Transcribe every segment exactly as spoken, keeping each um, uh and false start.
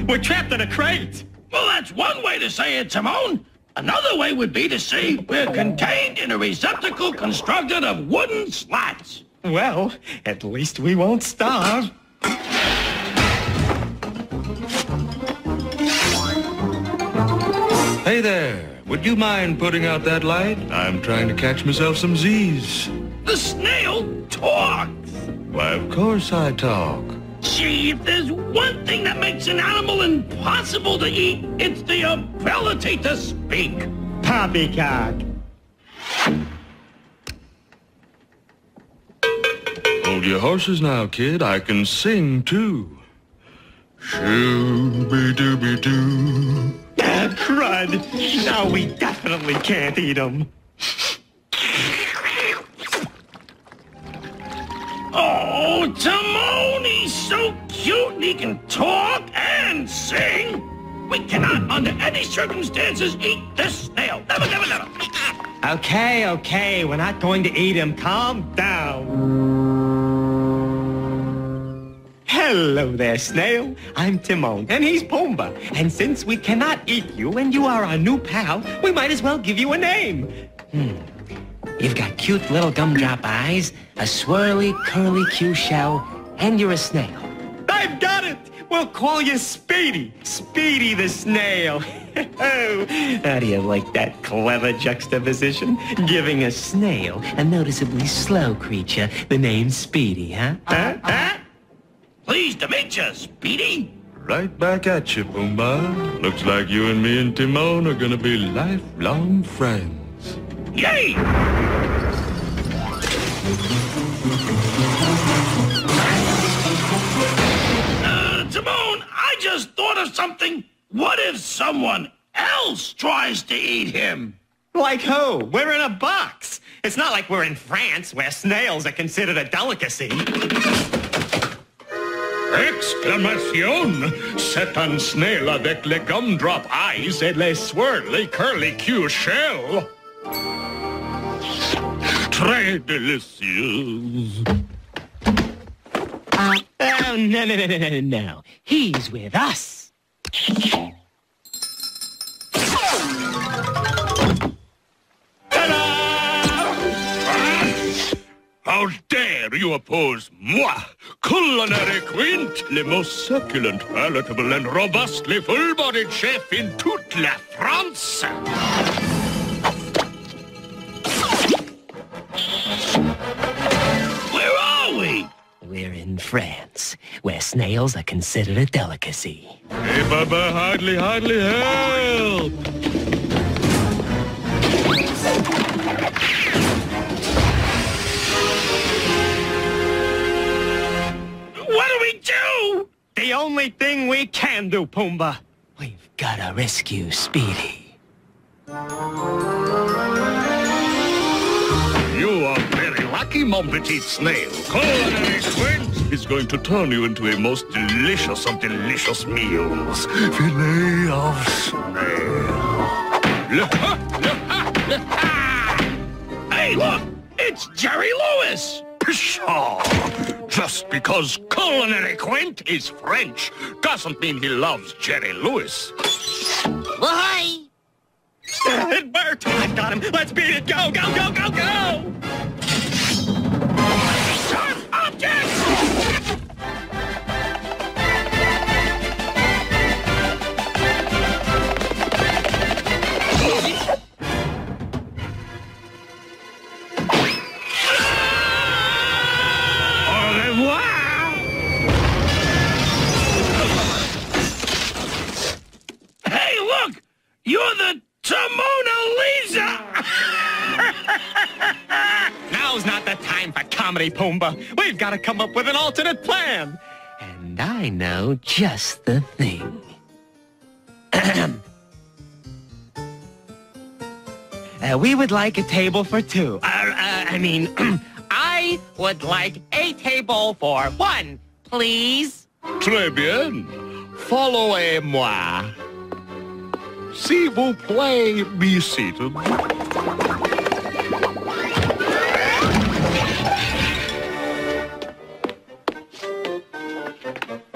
We're trapped in a crate. Well, that's one way to say it, Timon. Another way would be to say we're contained in a receptacle constructed of wooden slats. Well, at least we won't starve. Hey there. Would you mind putting out that light? I'm trying to catch myself some Z's. The snail talks. Why, of course I talk. Gee, if there's one thing that makes an animal impossible to eat, it's the ability to speak. Poppycock. Hold your horses now, kid. I can sing, too. Shoo-be-doo-be-doo. Ah, crud. Now we definitely can't eat them. Oh, Timon, he's so cute and he can talk and sing. We cannot, under any circumstances, eat this snail. Never, never, never. Okay, okay, we're not going to eat him. Calm down. Hello there, snail. I'm Timon, and he's Pumbaa. And since we cannot eat you and you are our new pal, we might as well give you a name. Hmm. You've got cute little gumdrop eyes, a swirly, curly Q shell, and you're a snail. I've got it! We'll call you Speedy. Speedy the snail. Oh, how do you like that clever juxtaposition? Giving a snail, a noticeably slow creature, the name Speedy, huh? Huh? Huh? Pleased to meet you, Speedy. Right back at you, Pumbaa. Looks like you and me and Timon are gonna be lifelong friends. Yay! Uh, Timon, I just thought of something. What if someone else tries to eat him? Like who? We're in a box. It's not like we're in France, where snails are considered a delicacy. Exclamation! C'est un snail avec les gumdrop eyes et les swirly curly Q shell. Très délicieux. Oh, no, no, no, no, no, no. He's with us. How dare you oppose moi, culinary quint, le most succulent, palatable, and robustly full-bodied chef in toute la France? Where are we? We're in France, where snails are considered a delicacy. Hey, Baba, hardly, hardly help! What do we do? The only thing we can do, Pumbaa. We've got to rescue Speedy. You are very lucky, mon petit snail. Culinary quint is going to turn you into a most delicious of delicious meals. Filet of snail. Hey, look! It's Jerry Lewis! Pshaw! Just because culinary quint is French doesn't mean he loves Jerry Lewis. Bye! It worked! I've got him! Let's beat it! Go, go, go, go, go! Sharp objects! Hey, look! You're the Mona Lisa! Now's not the time for comedy, Pumbaa. We've got to come up with an alternate plan. And I know just the thing. uh, we would like a table for two. Uh, uh, I mean, I would like a table for one, please. Très bien. Followez-moi. S'il vous plaît, be seated.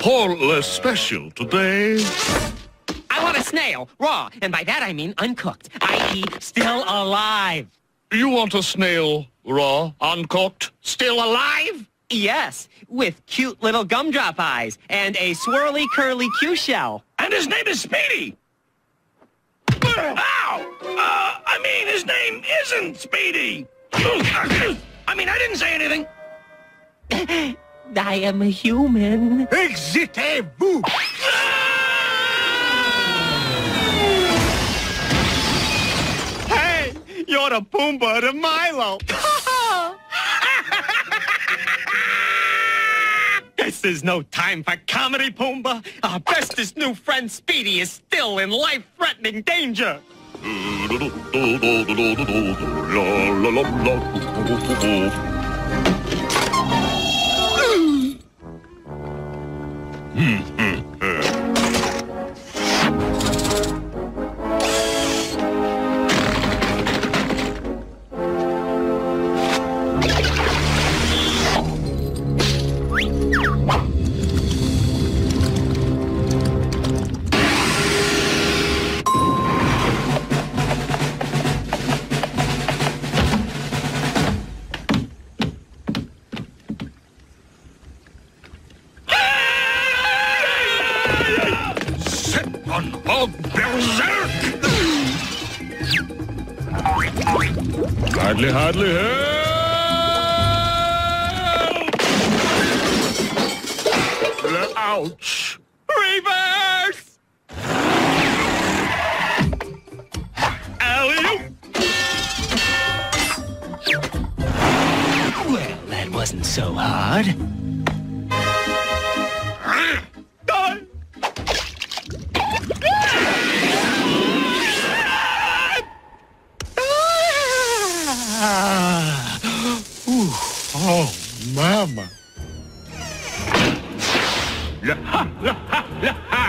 Chipotle special today. I want a snail, raw, and by that I mean uncooked, that is still alive. You want a snail, raw, uncooked, still alive? Yes, with cute little gumdrop eyes and a swirly curly Q shell. And his name is Speedy. Ow! Uh, I mean, his name isn't Speedy. I mean, I didn't say anything. I am a human. Excitez-vous! Hey, you're the Pumbaa to Milo. This is no time for comedy, Pumbaa. Our bestest new friend Speedy is still in life-threatening danger. Of berserk! Hardly, hardly help! Ouch! Reverse! Alley-oop! Well, that wasn't so hard. Done! Ah. Ooh. Oh, mama. La ha, la ha, la ha!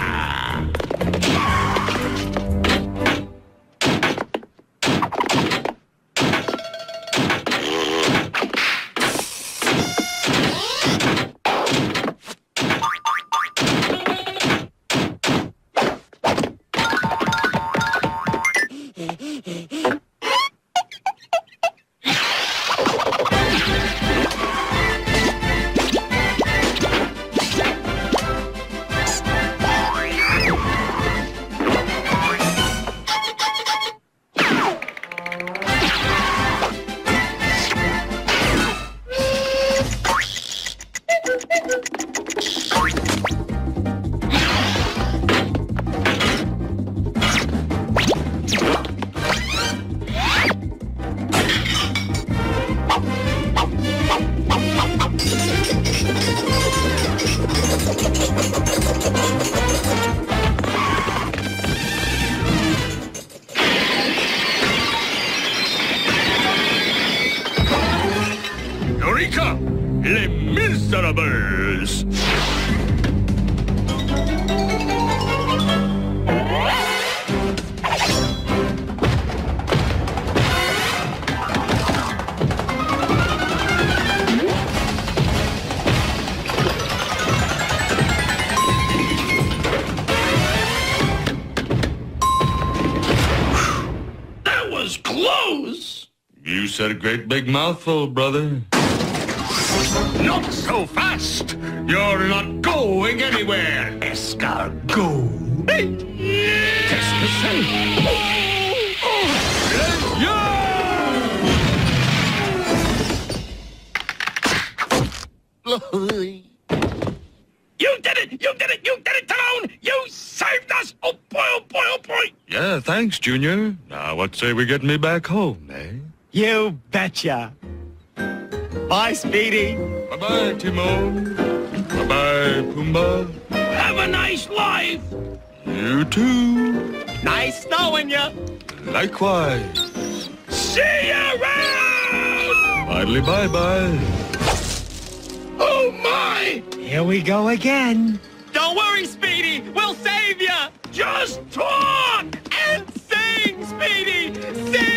Eureka! Les Miserables! That was close. You said a great big mouthful, brother. Not so fast! You're not going anywhere, escargot! Qu'est-ce que c'est? You did it! You did it! You did it, Timon! You saved us! Oh boy, oh boy, oh boy! Yeah, thanks, Junior. Now, what say we get me back home, eh? You betcha. Bye, Speedy. Bye-bye, Timon. Bye-bye, Pumbaa. Have a nice life! You too. Nice knowing you. Likewise. See you around! Finally, bye-bye. Oh my! Here we go again. Don't worry, Speedy. We'll save you. Just talk! And sing, Speedy. Sing.